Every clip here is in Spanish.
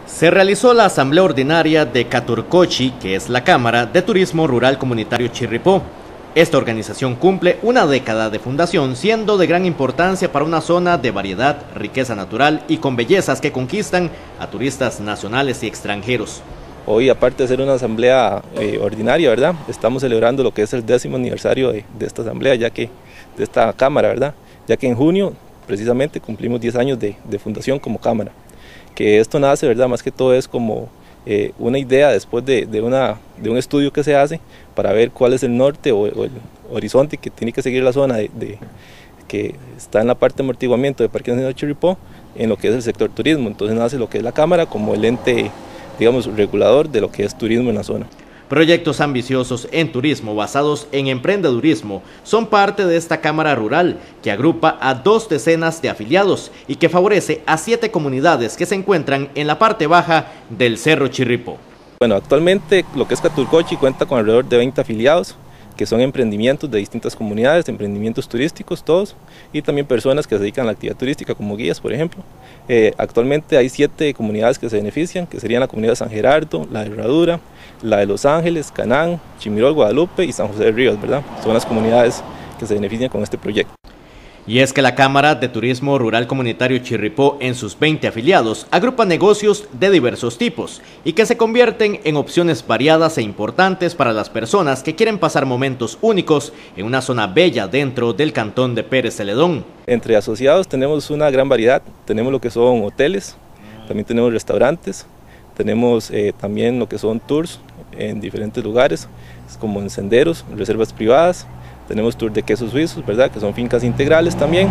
Se realizó la asamblea ordinaria de Caturcochi, que es la Cámara de Turismo Rural Comunitario Chirripó. Esta organización cumple una década de fundación, siendo de gran importancia para una zona de variedad, riqueza natural y con bellezas que conquistan a turistas nacionales y extranjeros. Hoy, aparte de ser una asamblea ordinaria, ¿verdad?, estamos celebrando lo que es el 10º aniversario de esta asamblea, de esta cámara, ¿verdad?, ya que en junio precisamente cumplimos 10 años de fundación como cámara. Que esto nace, ¿verdad?, más que todo es como una idea después de un estudio que se hace para ver cuál es el norte o el horizonte que tiene que seguir la zona que está en la parte de amortiguamiento de Parque Nacional Chirripó en lo que es el sector turismo. Entonces nace lo que es la cámara como el ente, digamos, regulador de lo que es turismo en la zona. Proyectos ambiciosos en turismo basados en emprendedurismo son parte de esta Cámara Rural que agrupa a 2 decenas de afiliados y que favorece a 7 comunidades que se encuentran en la parte baja del Cerro Chirripó. Bueno, actualmente lo que es Caturcochi cuenta con alrededor de 20 afiliados, que son emprendimientos de distintas comunidades, emprendimientos turísticos todos, y también personas que se dedican a la actividad turística como guías, por ejemplo. Actualmente hay 7 comunidades que se benefician, que serían la comunidad de San Gerardo, la de Herradura, la de Los Ángeles, Canán, Chimirol, Guadalupe y San José de Ríos, ¿verdad? Son las comunidades que se benefician con este proyecto. Y es que la Cámara de Turismo Rural Comunitario Chirripó, en sus 20 afiliados, agrupa negocios de diversos tipos y que se convierten en opciones variadas e importantes para las personas que quieren pasar momentos únicos en una zona bella dentro del cantón de Pérez Celedón. Entre asociados tenemos una gran variedad, tenemos lo que son hoteles, también tenemos restaurantes, tenemos también lo que son tours en diferentes lugares, como en senderos, reservas privadas. Tenemos tour de quesos suizos, ¿verdad?, que son fincas integrales también,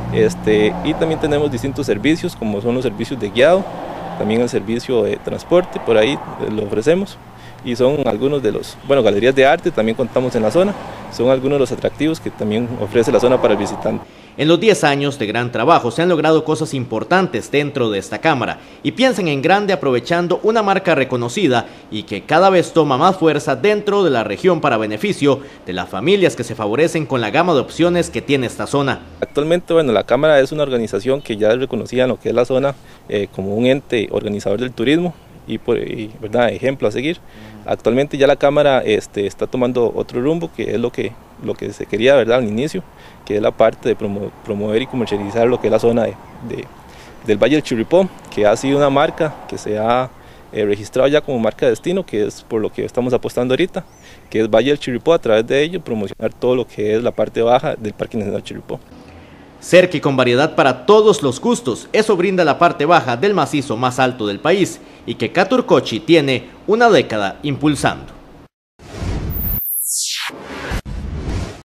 y también tenemos distintos servicios, como son los servicios de guiado, también el servicio de transporte, por ahí lo ofrecemos, y son algunos de los, galerías de arte también contamos en la zona, son algunos de los atractivos que también ofrece la zona para el visitante. En los 10 años de gran trabajo se han logrado cosas importantes dentro de esta Cámara y piensan en grande aprovechando una marca reconocida y que cada vez toma más fuerza dentro de la región para beneficio de las familias que se favorecen con la gama de opciones que tiene esta zona. Actualmente, la Cámara es una organización que ya es reconocida en lo que es la zona como un ente organizador del turismo y ¿verdad?, ejemplo a seguir. Actualmente ya la Cámara está tomando otro rumbo, que es lo que se quería, ¿verdad?, al inicio, que es la parte de promover y comercializar lo que es la zona del Valle del Chirripó, que ha sido una marca que se ha registrado ya como marca de destino, que es por lo que estamos apostando ahorita, que es Valle del Chirripó, a través de ello promocionar todo lo que es la parte baja del Parque Nacional Chirripó. Cerca y con variedad para todos los gustos, eso brinda la parte baja del macizo más alto del país y que Caturcochi tiene una década impulsando.